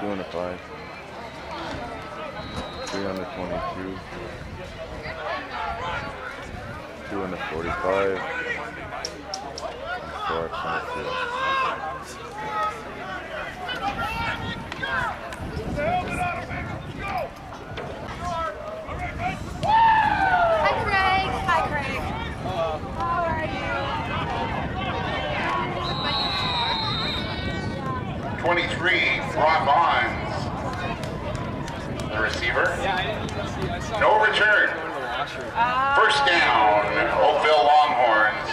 2 on the 5. 3 on the 22. 2 on the 45. 4 on the 2. Hi, Craig. Hi, Craig. How are you? 23, Ron Bonds, the receiver. No return. First down, Oakville Longhorns.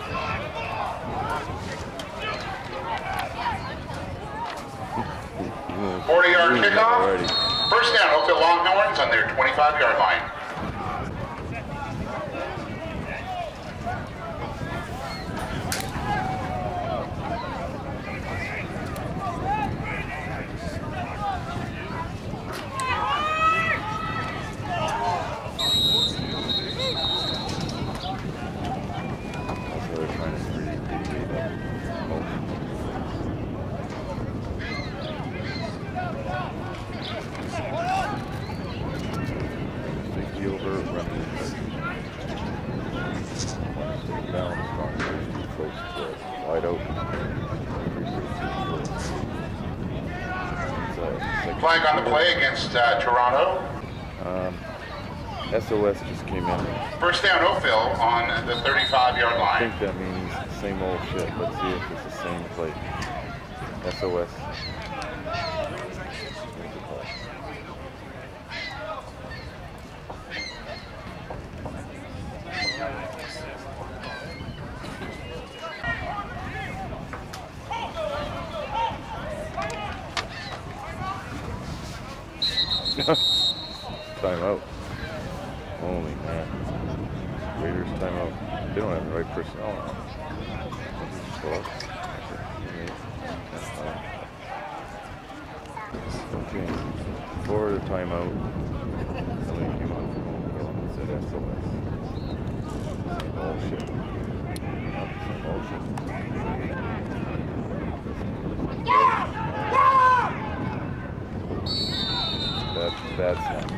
Mm, 40-yard already. kickoff. First down, Oakville Longhorns on their 25-yard line. Flag on the play against Toronto. SOS just came in. First down, Oakville on the 35-yard I line. think that means the same old shit. Let's see if it's the same play. SOS. Timeout. Holy man. Raiders timeout. They don't have the right personnel now. Okay. For the timeout. Somebody came on and said SOS. Same bullshit. Same bullshit. That's not.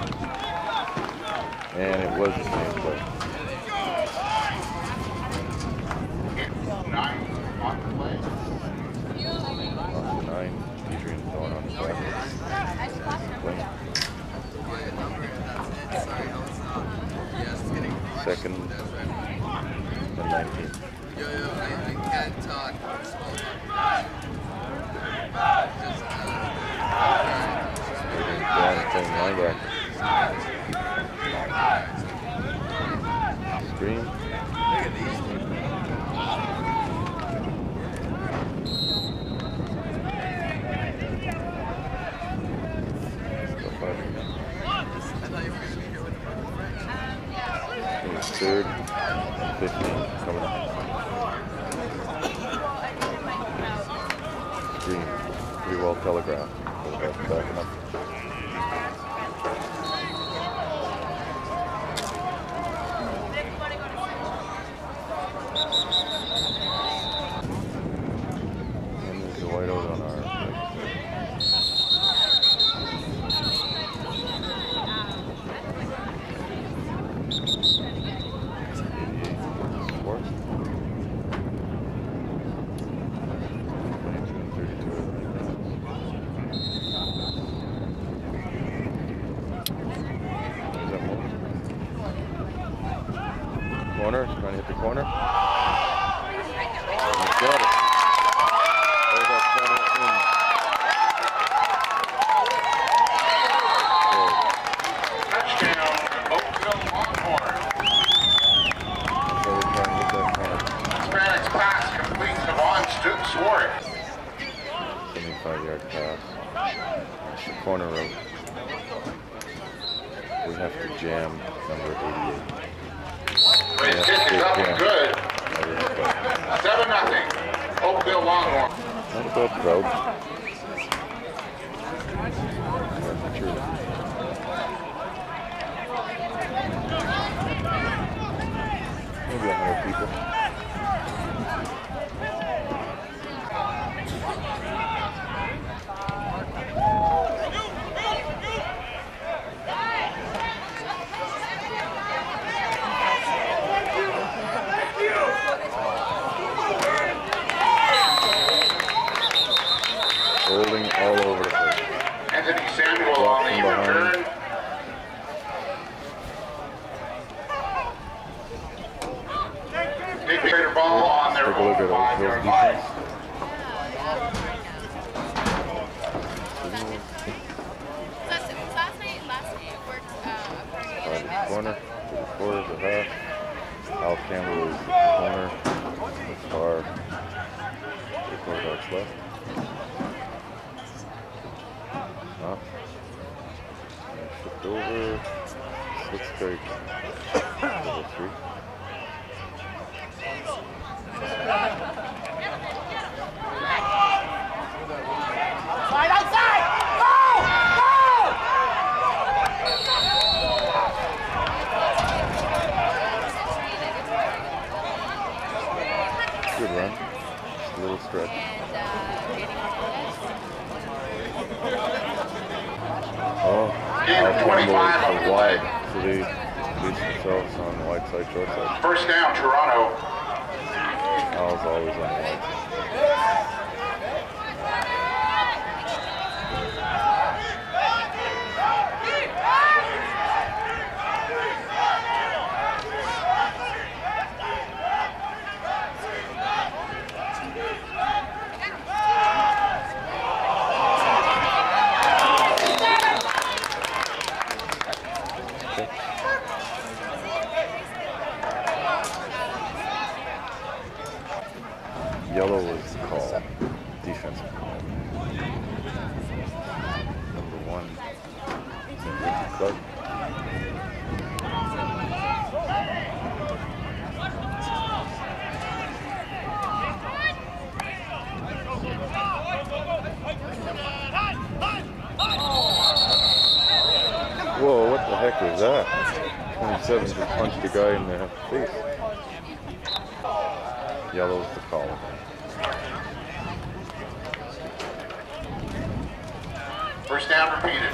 And it was the same play. 9 on the play. On the 9, Adrian's going on the play. Second and 19. I can't talk. Playing linebacker. Screen. Third and 15 coming up. Screen. Pretty well telegraphed. Backing up. Corner, trying to hit the corner. He's got it. There's that corner in. Touchdown, Oakville Longhorns. So we're trying to hit that corner. Hispanic's pass complete to Von Swartz. 75-yard pass. It's the corner route. We have to jam number 88. His kick is up and good. 7-0. Oakville Longhorns. Not a bad crowd. Maybe 100 people. Holding all over the place. Anthony Samuel Block on the from behind. return. Big Raider ball on their Take a look own at Oak 5-yard Hill's line. defense. Last night worked a party Out of the corner, to the quarter, the half. Al Campbell is in the corner. As far 3/4 yards left. Up. And flipped over. Slick straight. Level 3. Slide outside! Go! Good run. Just a little stretch. Oh, Al Campbell is wide, so they place themselves on the wide side, short side. First down, Toronto. Al's always on the wide side. Yellow was called defensive call. Number 1, Clark. Whoa, what the heck was that? 27 just punched the guy in the face. Yellow's the call. First down repeated.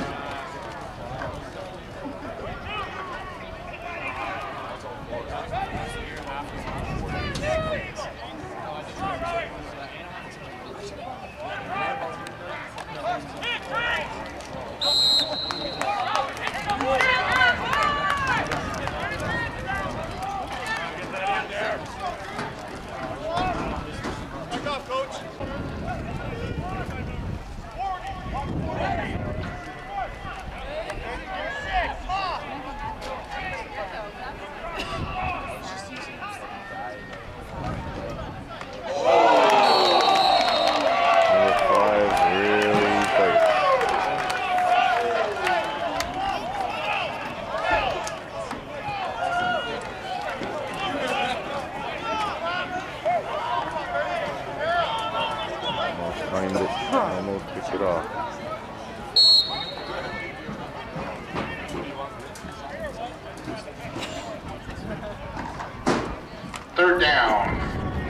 Almost picked it off. Third down.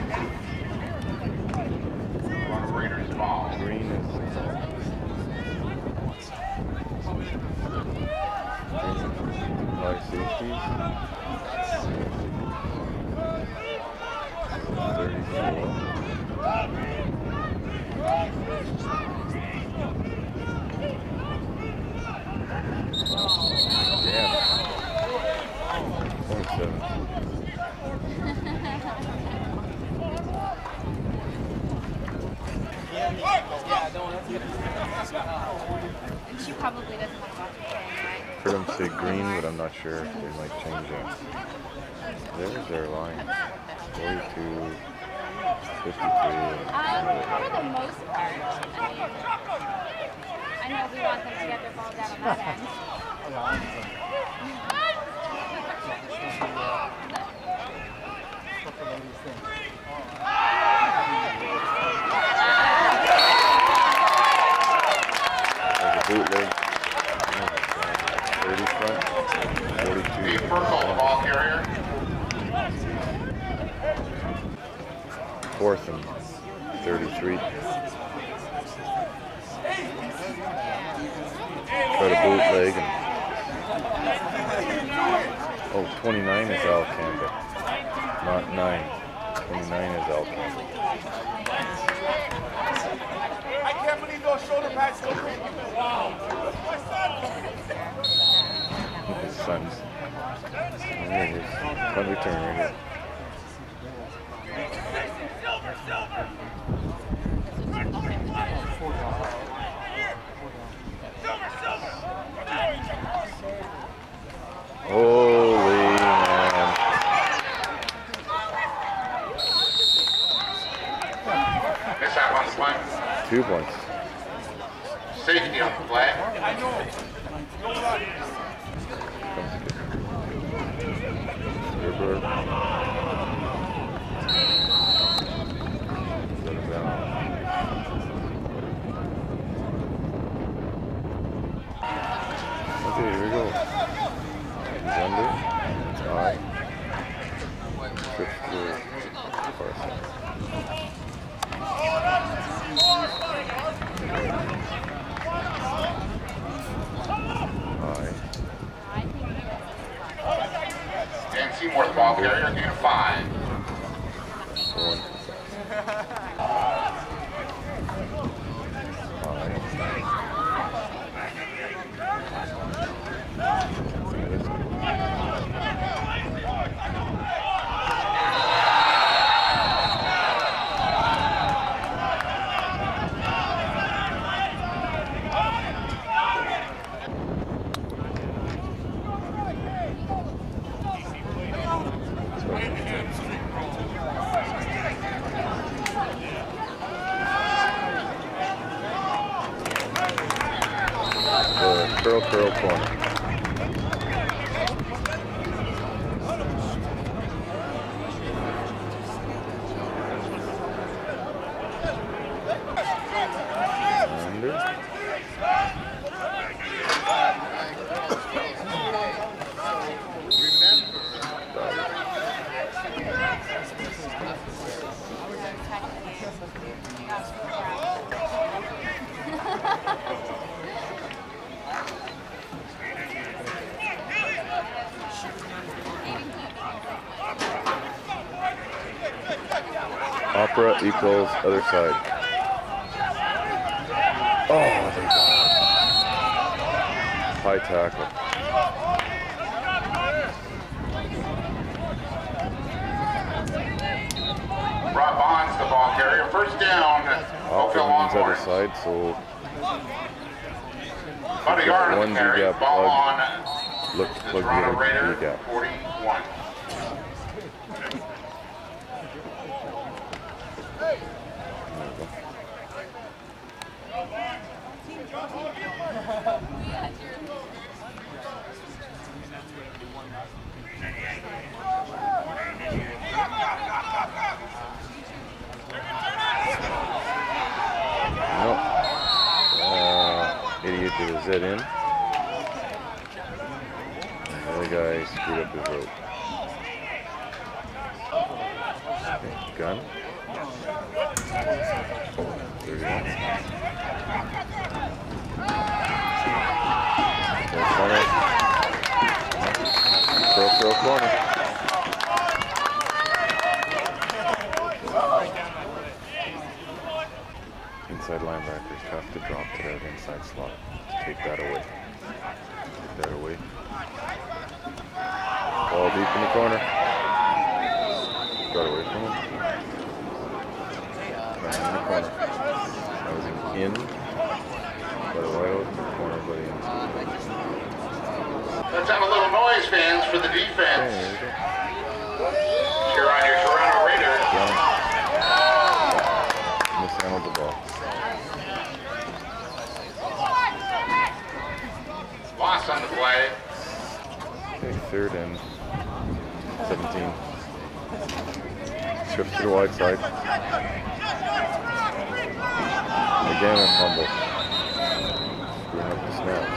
Raiders ball. Green is high safeties. 34. Damn. 27. And she probably doesn't want to watch it anyway. Heard them say green, but I'm not sure if they might change that. There's their line. 42, 53. For the most part, I know we want them to get their ball down on that end. There's a bootleg. 30 front. 42. Steve Burkle, the ball carrier. 4th and 33. Try to bootleg and 29 is Al Campbell. Not 9. 29 is Al Campbell. I can't believe those turn right here. Holy man. Mishap on the play. 2 points. Safety on the play. Stripper. Set it down. Okay, here we go. He's under. It's high. Trips to the far side. High. Dan Seymour, the ball carrier, gain of 5. One. Curl corner. Under. Opera equals other side. Oh, they got it. High tackle. Rob Bonds, the ball carrier. First down. Opera Oakville means other Longhorns. side, so About a yard on one the carry. Z-gap Ball plug. on Look, the plug Toronto the Raider, other gap. 41. Nope. Idiot did his head in. The other guy screwed up his rope. Okay, gun. 31. Corner. Curl corner. Inside linebackers have to drop to that inside slot. Take that away. Take that away. Ball deep in the corner. Got away from him. Back in the corner. I was in. Got a wide open corner, but inside. Let's have a little noise, fans, for the defense. Okay, there we go. Cheer on your Toronto Raiders. Down. Mishandled the ball. Loss on the play. Okay, third and 17. Trips to the wide side. Again, a fumble. Screwing up the snaps.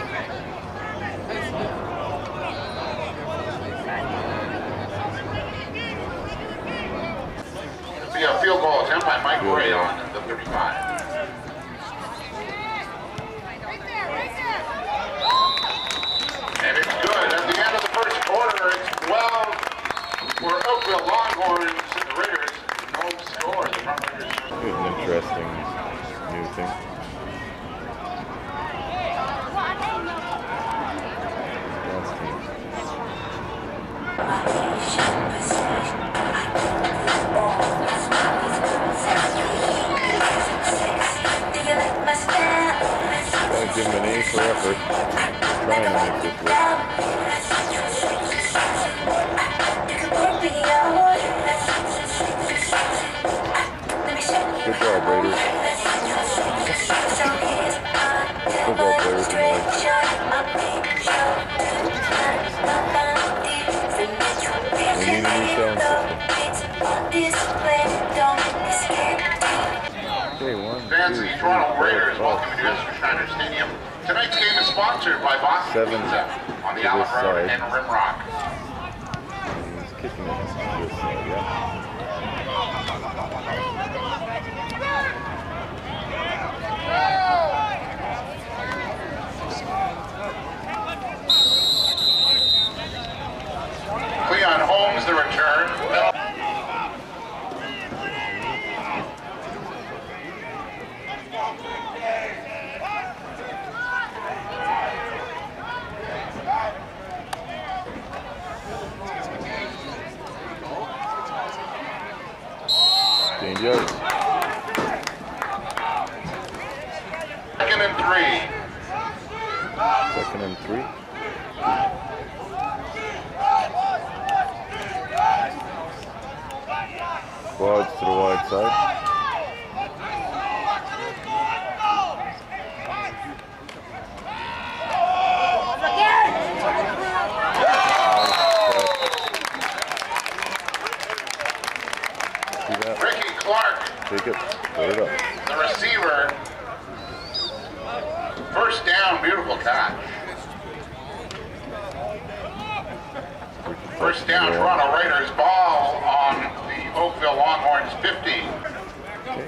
Be a field goal attempt by Mike Field Gray goal. on the 35. And it's good. At the end of the first quarter, it's 12 for Oakville Longhorns and the Raiders. No score. The front Raiders. Here's an interesting new thing. Last team. give him an A for effort. Trying to make this work. Good job, Raiders. Football players in the league. We need a new sound system. Okay, Fans of the Toronto Raiders, welcome to Esther Schneider Stadium. Tonight's game is sponsored by Boston Pizza on the Allen Road in Rimrock. He's kicking it to this side, yeah. Cleon Holmes, the return. Gained yards. 2nd and 3. 2nd and 3. Quads to the wide side. See that? Ricky Clark, Take it. Put it up. the receiver. First down, beautiful catch. First down, Toronto Raiders, ball on the Oakville Longhorns 50. Okay.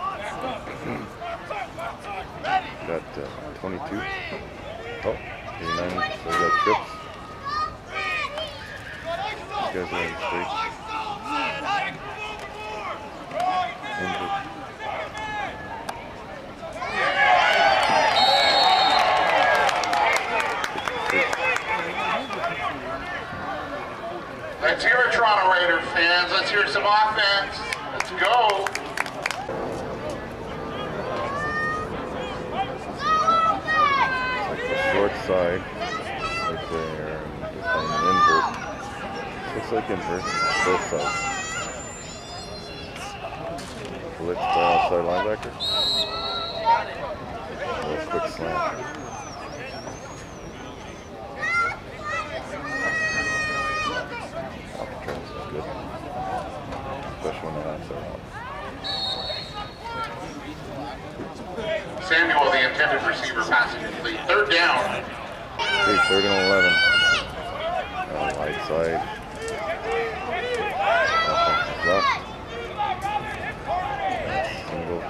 Got 22. Oh, 89. So we got trips. These guys are in the street. Injured. Let's hear it, Toronto Raider fans. Let's hear some offense. Let's go. Short side, right there, and just on an invert. Looks like invert, both sides. Blitz by outside linebacker. A little quick slant. Off the trends is good. Especially when they're outside out. Samuel, the intended receiver, passing complete. 3rd down. Okay, 3rd and 11. Wide side. Offense is left. Single.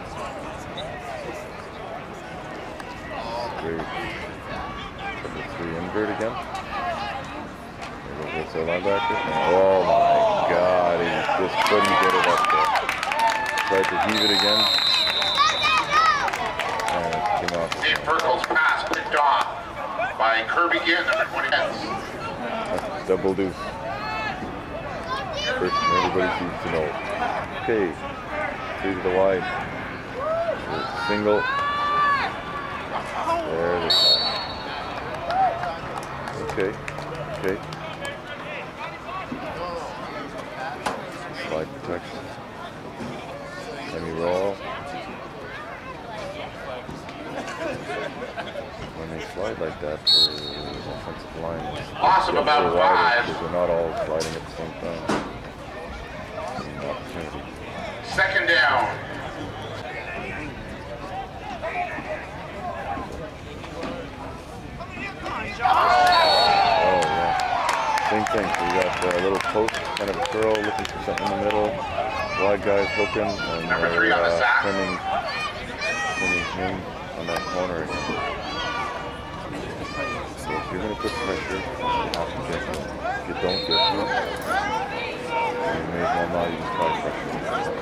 Straight. Triple 3 invert again. There goes the linebacker. And oh my God, he just couldn't get it up there. Tried to heave it again. And it came off. Dave Burkle's pass picked off by Kirby Ginn, number 20. That's double deuce. First thing everybody seems to know. Okay, 3 to the wide. Single. There it is. Okay, okay. Slide protection. Semi-roll. When they slide like that for offensive line, Loss of about 5. because they're not all sliding at the same time. An opportunity. 2nd down. Oh yeah, same thing. So we got a little post, kind of a curl, looking for something in the middle. Wide guys hooking, and Number 3 on the sack. turning in on that corner again. So if you're going to put pressure, you have to get them. If you don't get them, you may as well not even try pressure.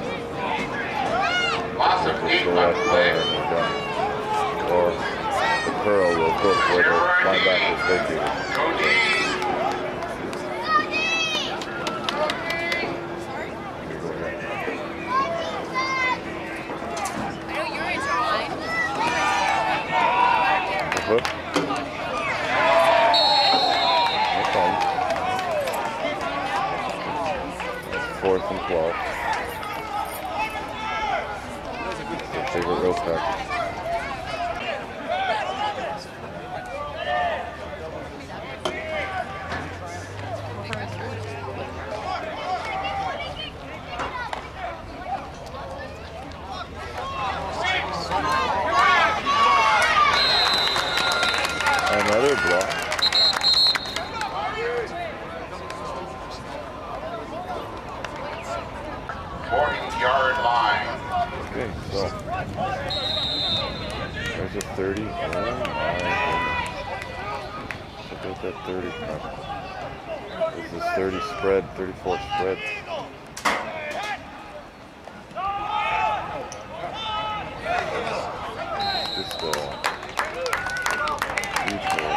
Loss of 8 Go on that play. corner and you're done. Or the curl will put where the linebacker is vacated. Go D. hook. Okay. It's 4th and 12. Their favorite rope practice. Another block. Yard line. Okay, so there's a 30. Oh my goodness. Look at that 30 count. This is 30 spread, 34 spread. Just huge hole.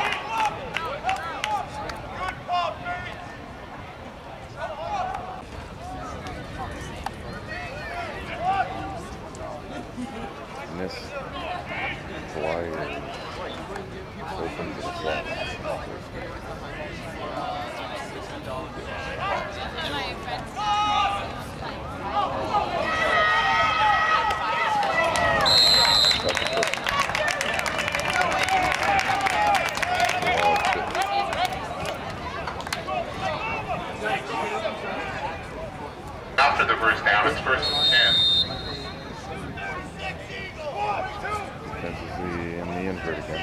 Miss flyer open to the slot. After the first down, it's 1st and 10. This is in the invert again.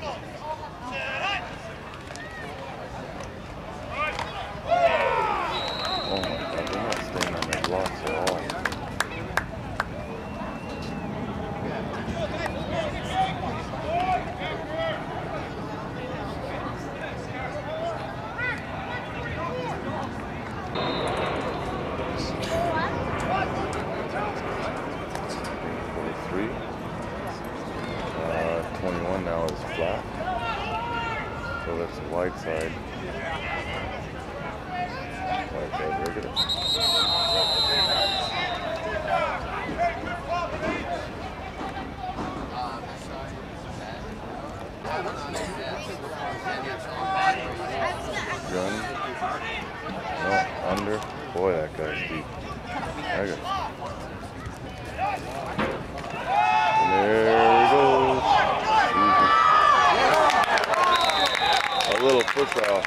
Oh my god, they're not staying on their blocks at all. Now is flat, so that's the wide side. Wide side regular. Gun. No, under. Boy, that guy's deep. There he goes. A little push off.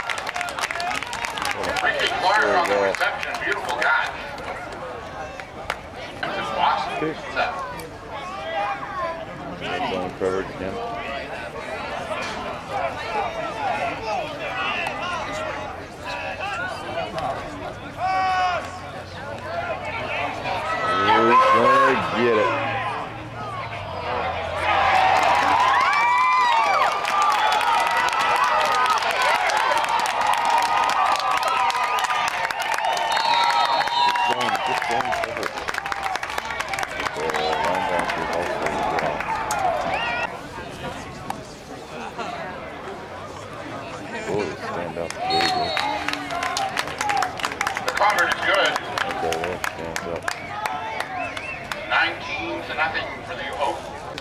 Ricky Clark on the reception. Beautiful catch. That's Boston. Okay. Zone coverage again. Who's gonna get it? Stand up. There you go. The cover is good. Okay, there. Stands up. 19-0 for the Oaks.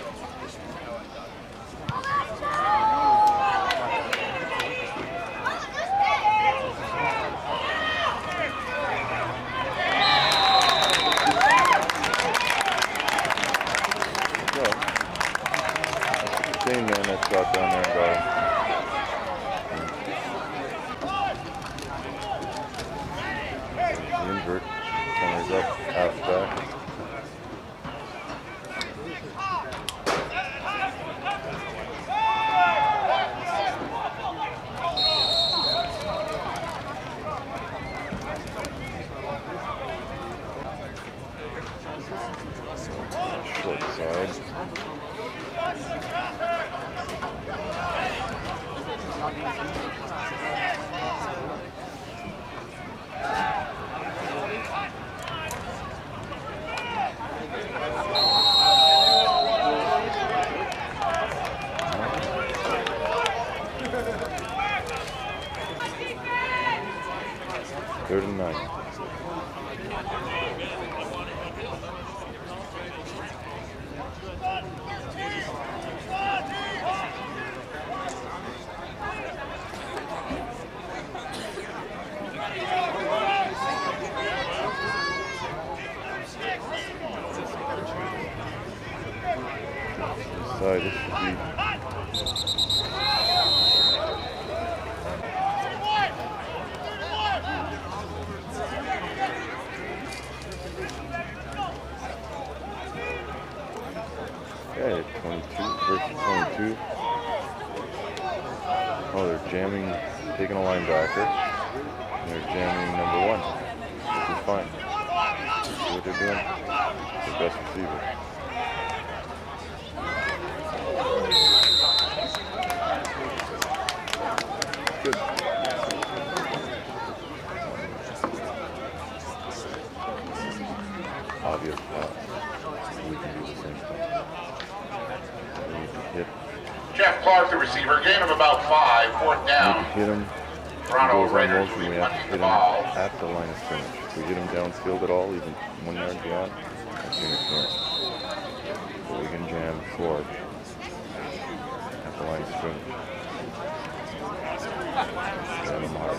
So, same man that's got down there, guy. Invert, corners up, half back. Short side. Third and 9. side, this should be. Okay, 22 versus 22. Oh, they're jamming, taking a linebacker. And they're jamming number 1, which is fine. See what they're doing? The best receiver. Good. Obvious pass. We can do the same thing. We need to hit. Jeff Clark, the receiver, gain of about 5, fourth We down. need to hit him. Toronto He goes on Raiders motion, will we be have to punting hit the him ball. at the line of scrimmage. If we hit him downfield at all, even 1 yard beyond, that's interference. So we can jam forward at the line of scrimmage. Jam him hard.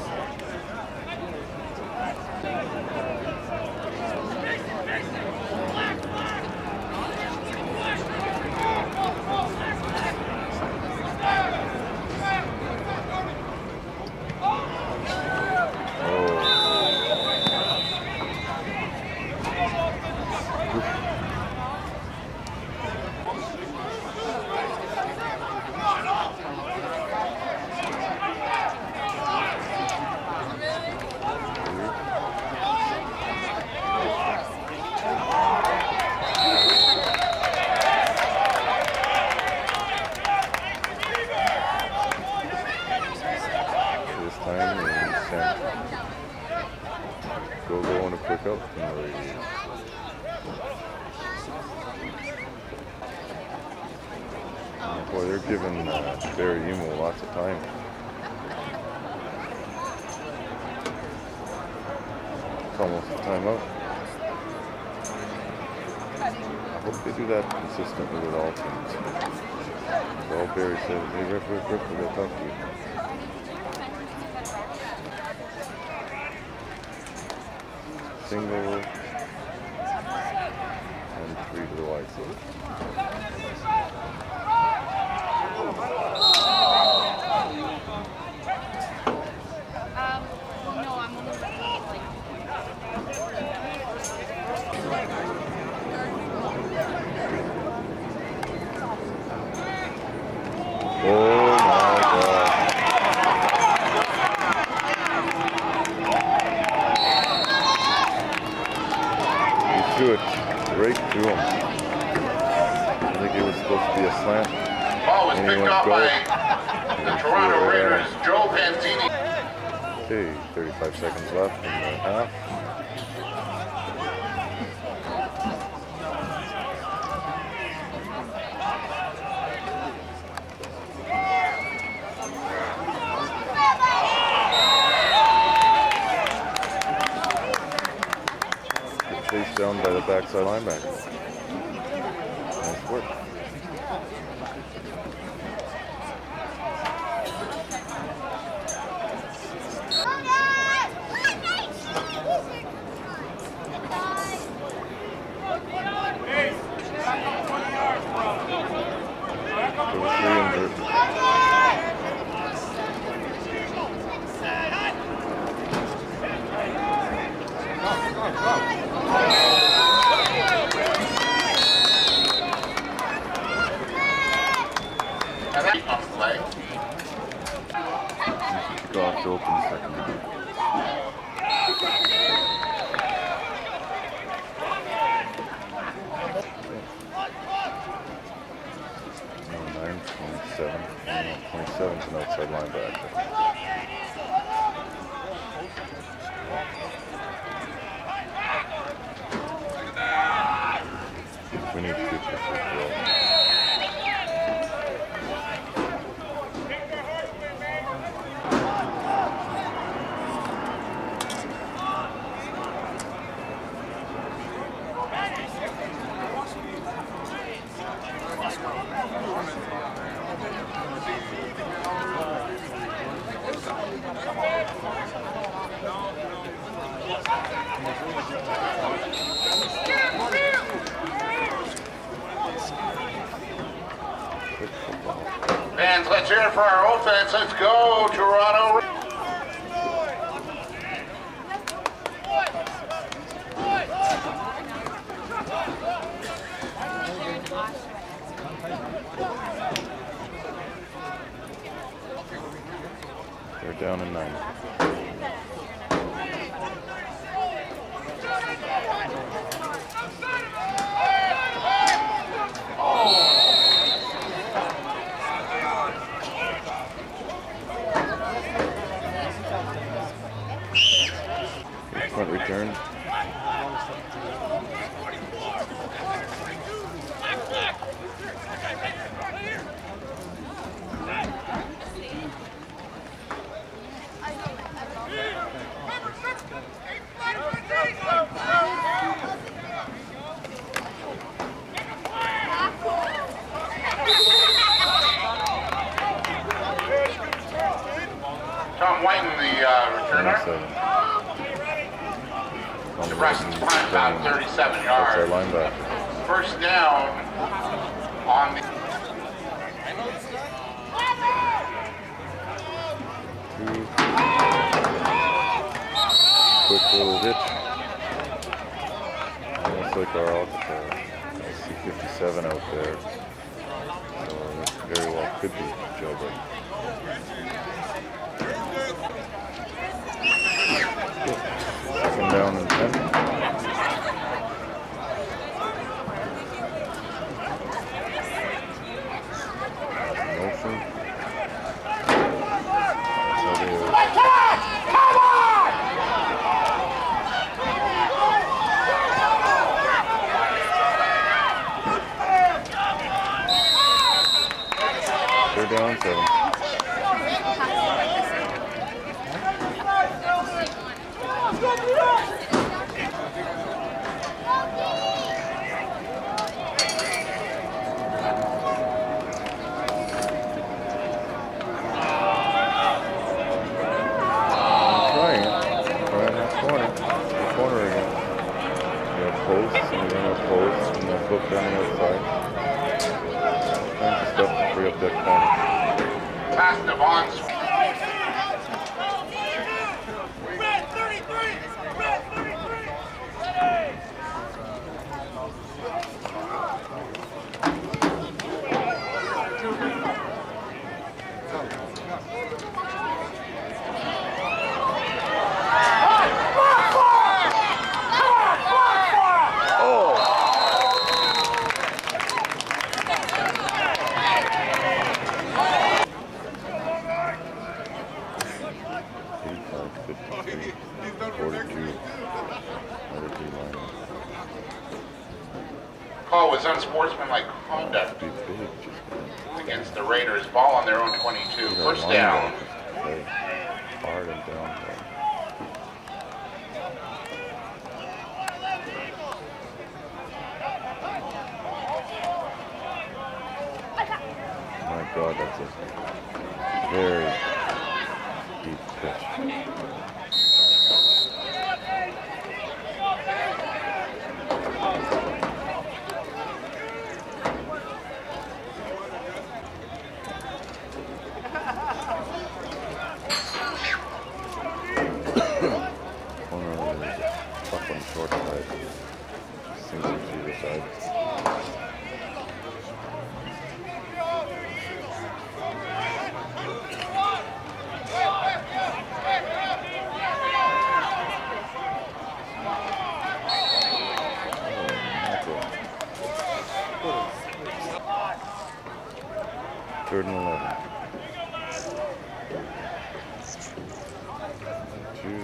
Boy, they're giving Barry Emo lots of time. It's almost a timeout. I hope they do that consistently with all teams. All Barry says, hey, rip, we gotta talk to you. Single and 3 to the wide side. No, I'm only looking at like. Oh my God. He threw it right to him. I think it was supposed to be a slant. Ball was And he picked went up go. by And the he threw Toronto it right at Raiders, him. Joe Panzini. Okay, 35 seconds left in the half. Chased down by the backside linebacker. Nice work. So 3 injured. And that's off the leg. Kick off to open the second half. No, 9, 27. 27 is an outside linebacker. We need 50 for goal. fans, let's hear it for our offense. Let's go, Toronto. They're down in 9. Punt return. Tom Whiten, the returner. The rest is about 37 yards. That's our linebacker. First down on the... Quick little hitch. Almost like our Alcatraz. I see 57 out there. So this very well could be jailbreak. Second down and 10. Motion. Third down, 7. Down the outside. Trying to stuff to free up that corner. Pass to Vaughn. Red 33! Red 33! Call was unsportsmanlike conduct against the Raiders. Ball on their own 22. First down. Hard and down. My God, that's a very deep pitch. Short side. Seems to be the side. Third and 11. 2.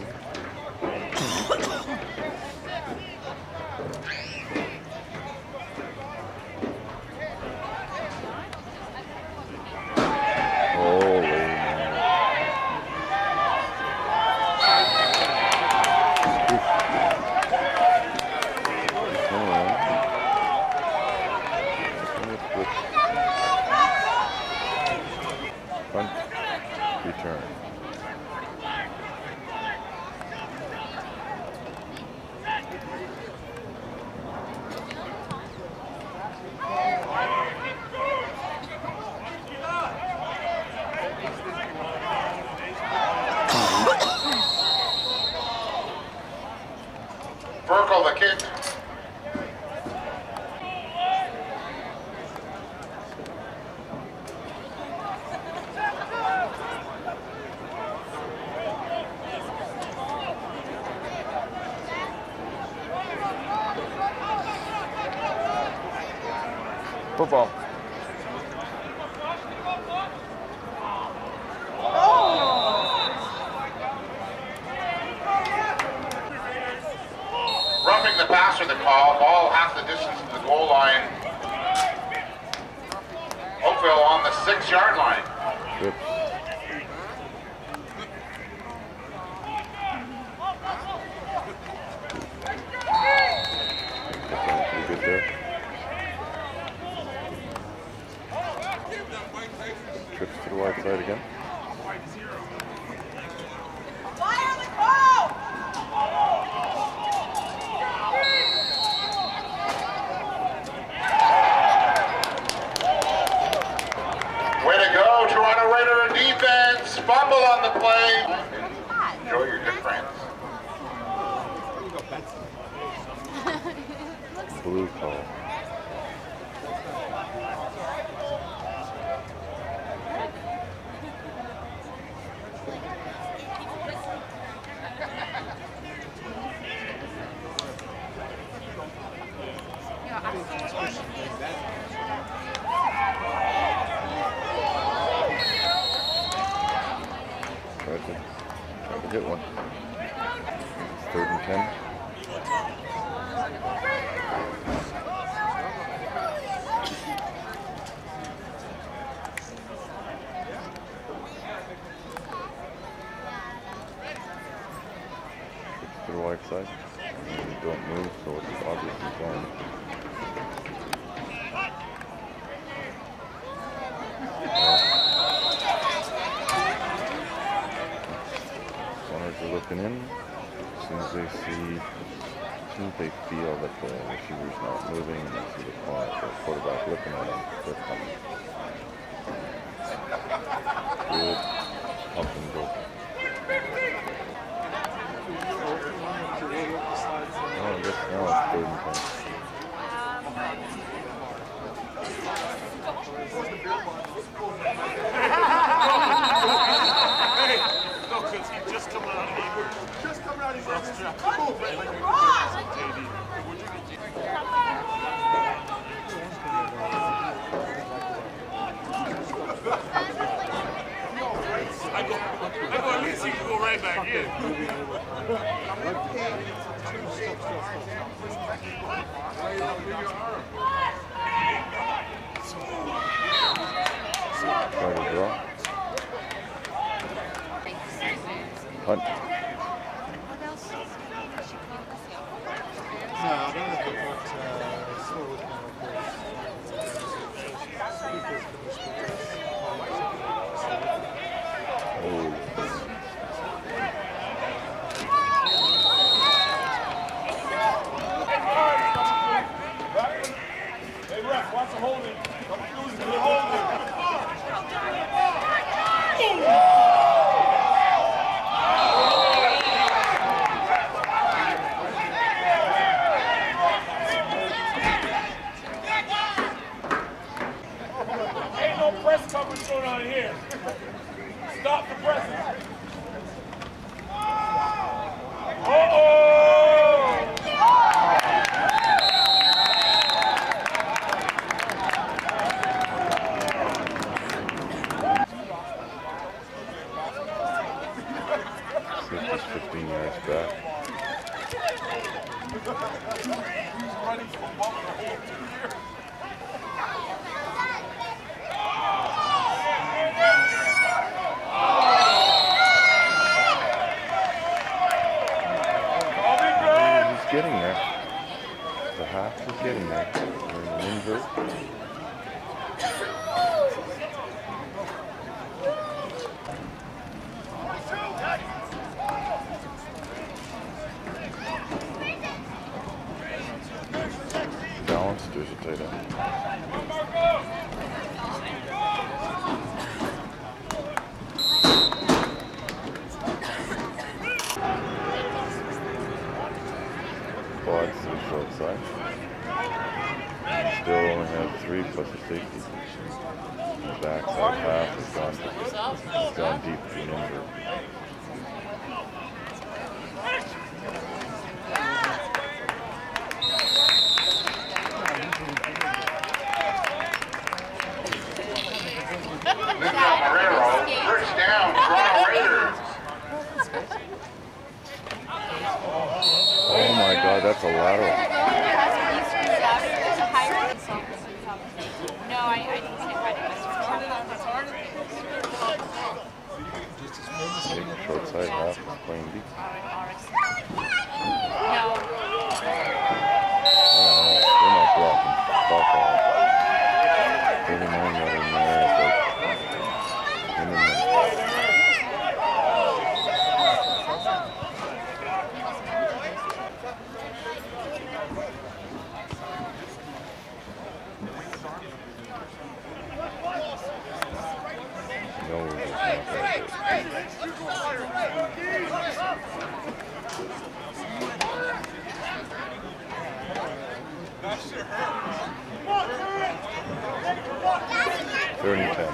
Football. Roughing the passer, the call. Ball half the distance to the goal line. Oakville on the 6-yard line. Good. Pretty good there. Trips to the wide side again. Fire the call! Way to go, Toronto Raider defense. Fumble on the play. Enjoy your good friends. Blue call. Tried to hit one. It's 3rd and 10. To the right side. And don't move, so it's obviously zone. Runners are looking in. As soon as they feel that the receiver's not moving and they see the quarterback looking at them, they're coming. Good pump and go. Oh, I guess now it's 3rd and 10. I go at least you can go right back in. Try to draw. Hunt. Hey, ref, watch the holding. Don't lose the holding. 15 yards back. He's getting there. The half is getting there. We're in an invert. Balanced, there's a tight end. Quads to the short side. Still only have 3 plus a safety. The backside half has gone deep to an invert. that's a lateral. There's a higher insult. No, I didn't say why did Taking short side half, playing deep. No. They're not blocking. Fuck off. 39 got in there. It's like, in and then. No, we're just not that good. 30-10.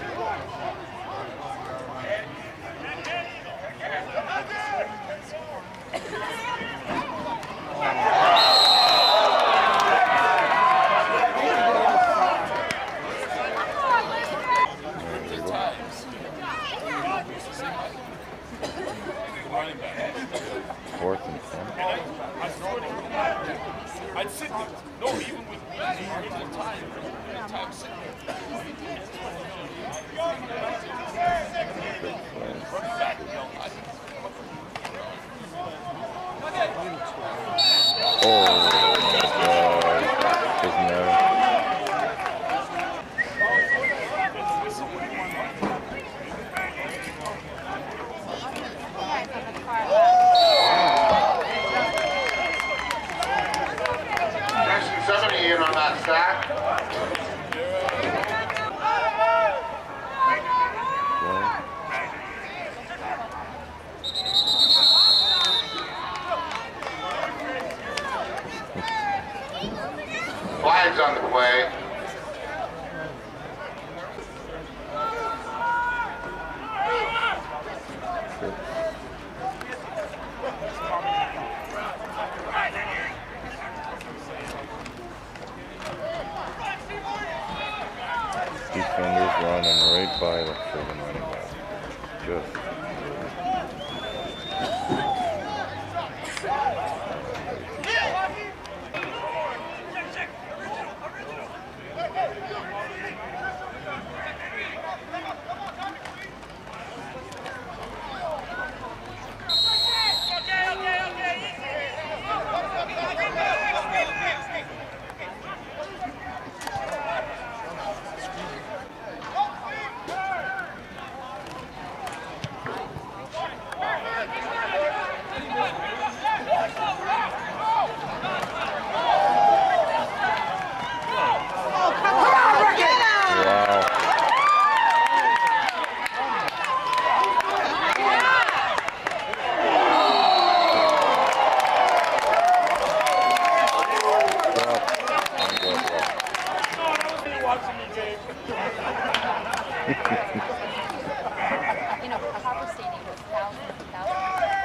Fourth and 10. I'd sit there. No, even with time. Time sitting there. Oh my God. Doesn't matter. Section 70 in on that sack. Flags on the play. Defenders running right by the friggin' running back. Just. You know, a Hopper Stadium was thousands and thousands.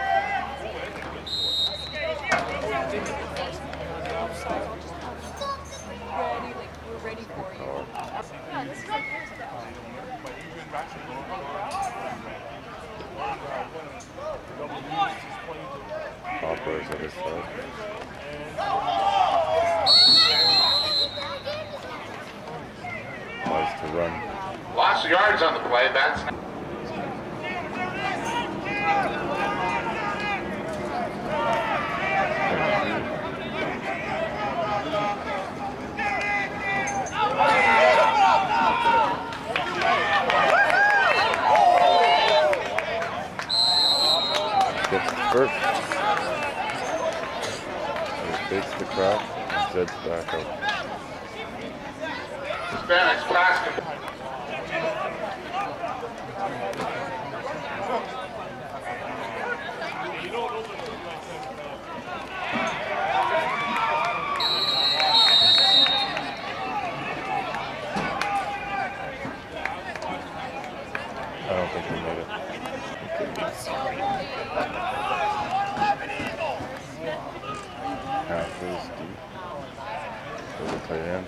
Ready, like we're ready for you. Yeah, this is like years ago. Hopper is at his side. Wise to run. Lots of yards on the play. That's Gets first. He takes the crack and Zed's back out. Hispanics plastic. I don't think he made it. Half is deep. For the tight end.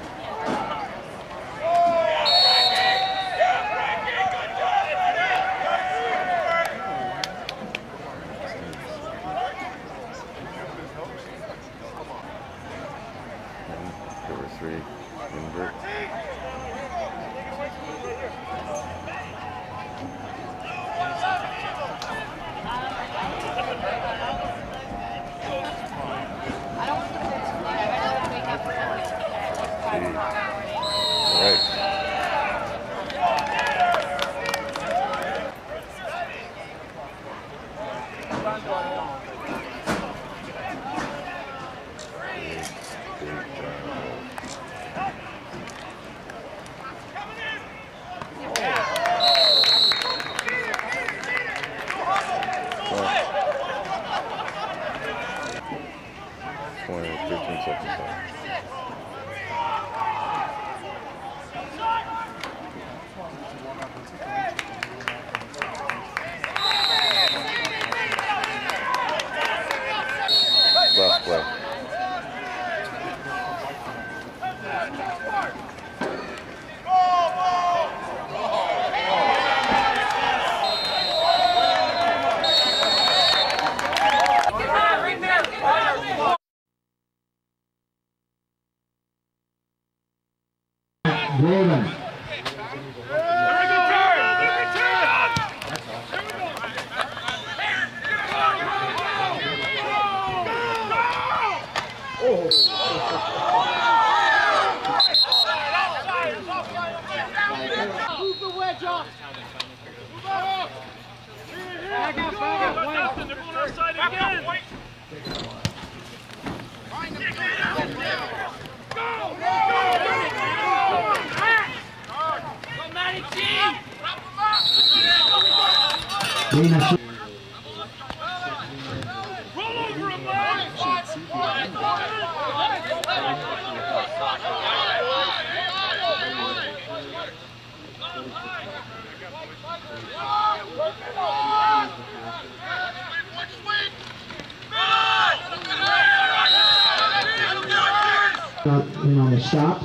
In on the stop.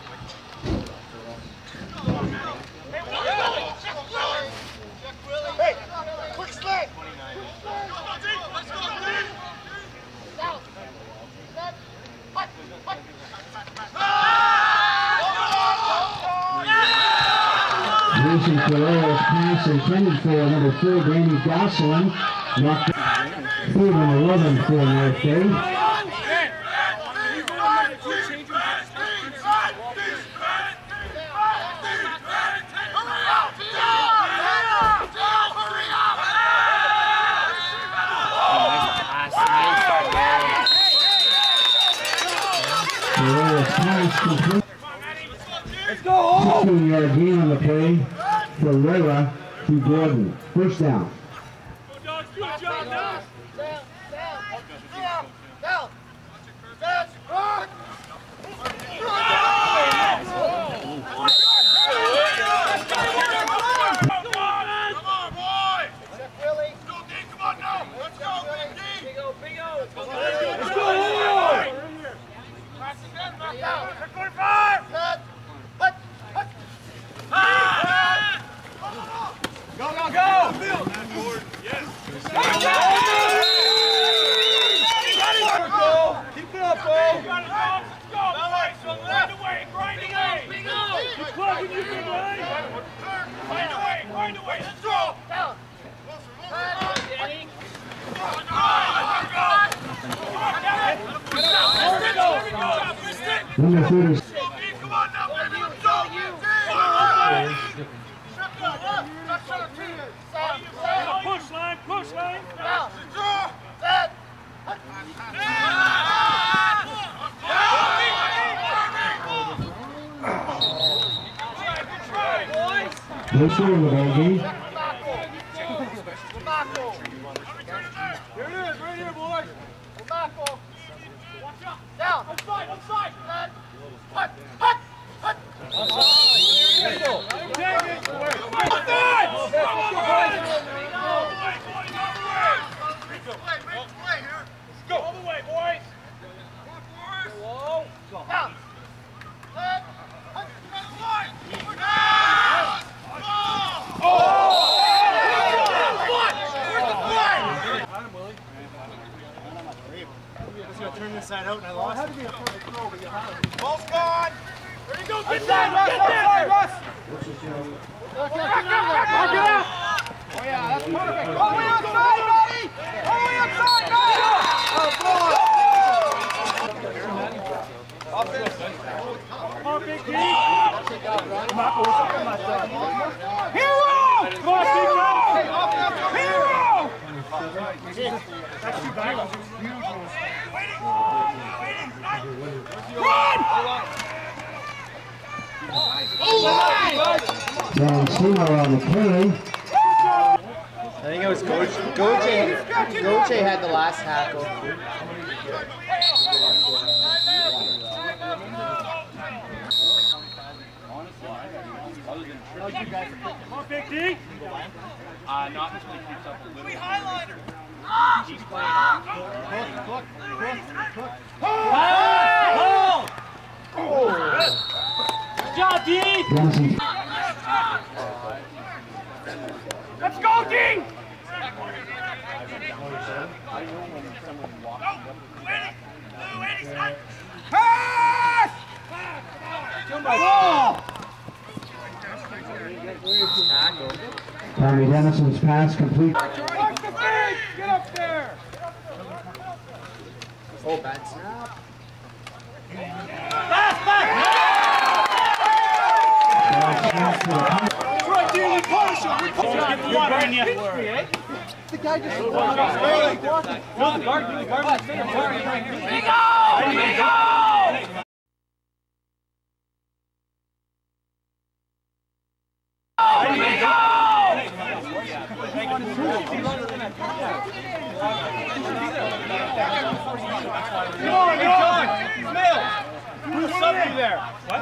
Mason Ferreira's pass intended for number 4, Danny Gosselin. Knocked third and 11 for North Bay. Let's go! 16-yard gain on the play. Ferreira to Gordon. First down. Number 30. Push line, push line. No sure in the ball game. Here it is, right here, boys. Watch out. Down. Outside, outside. Hut, hut, hut. Outside. Go all the way, boys. Whoa. Down. Turn this side out and I lost it. Ball's gone. There you go. Get there. Get there. Russ. Mark it out. Oh yeah, that's perfect. All the way outside, buddy. All the way outside, buddy. Come on, Big D. Come on, Hero! Come on, Hero! That's too bad. John Seymour on the carry. I think it was Coach. Goche had the last tackle. Come on, Big D. Not until he keeps up a little. Highliner. He's playing on. Good job, D. Johnson. Let's go, D. Pass! Tommy Dennison's pass complete. Watch the feet! Get up there! Oh, bad snap. Pass! Ball snap for the punt. Right, D! we punish him. We punish him. The guy just walking. No, the guard. Who's subbing there? What?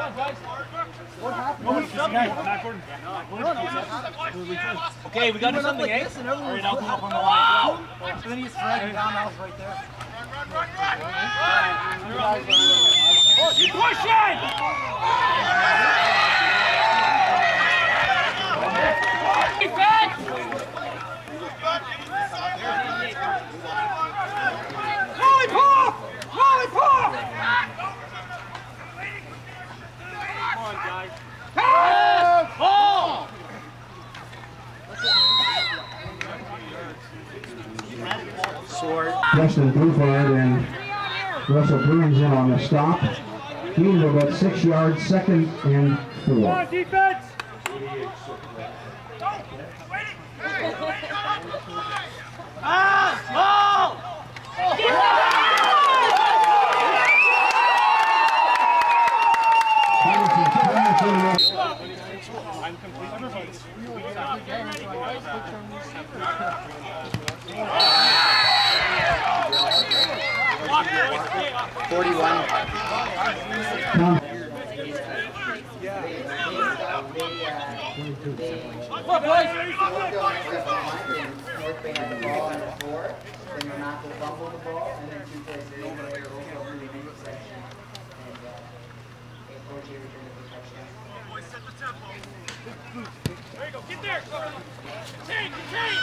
Okay, we got to do something, eh? Hurry it up, come up on the line. So then he's dragging down, I was right there. Keep pushing! Defense! Lollipop! Lollipop! Come on, guys. Ball! Preston Buford and Russell Bruins in on the stop. He's about 6 yards, second and 4. Come on, defense! Ball! I'm completely revised. 41. Come on, boys! North Bay had the ball in the 4, then Renato fumbled the ball, and then 2 plays later, over a really big section, and Coach returned it for touchdown. Boys, set the tempo. There you go, get there! Contain! Contain!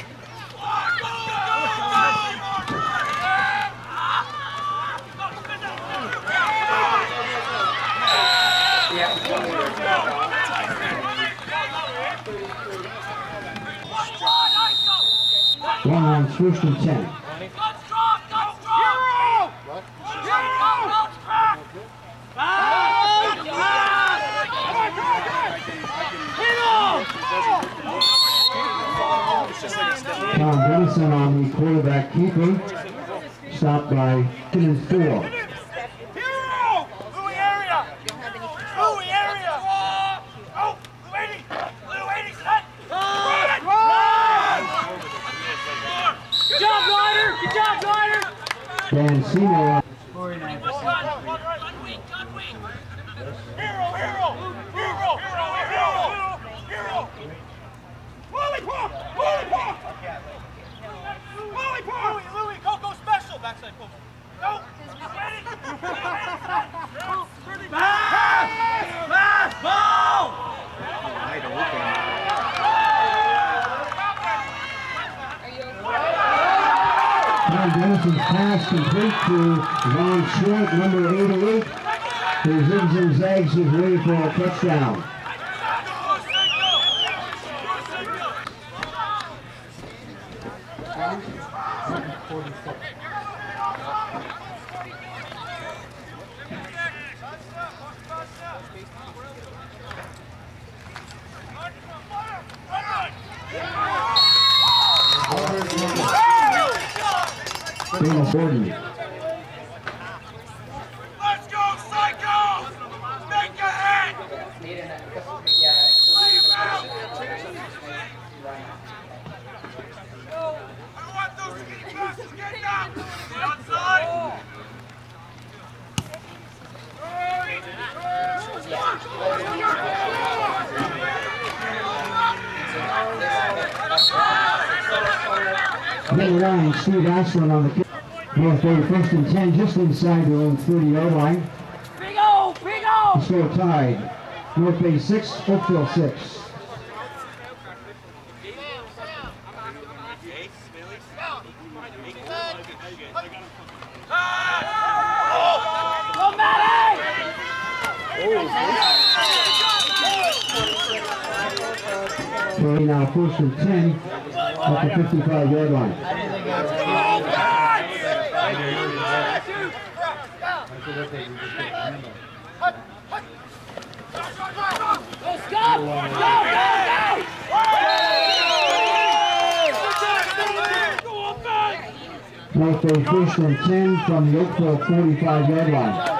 One on first and 10. Tom Dennison on the quarterback keeper. Stopped by 2 and 4. Louis area! Louis area! Oh! Blue 80 set! Run! Good job, Ryder! Good job, Ryder! Dan Seymour. 49%. Hero! Lollipop! Louis, Coco special! Backside Coco. Go! Ready! Pass! Ball! Tom Dennison's pass complete to Ron Short, number 88. Who zigs and zags his way for a touchdown. Dana Gordon. Let's go, Psycho! Make your head! I want those skinny passes, get down! Stay outside! Number 9, Steve Ashland on the kick. North Bay first and 10, just inside their own 30-yard line. Big O! The score tied. North Bay 6, Oakville 6. Play now first and 10 at the 55-yard line. Go, Scott! Go! North Bay first and 10 from the Oakville 45-yard line.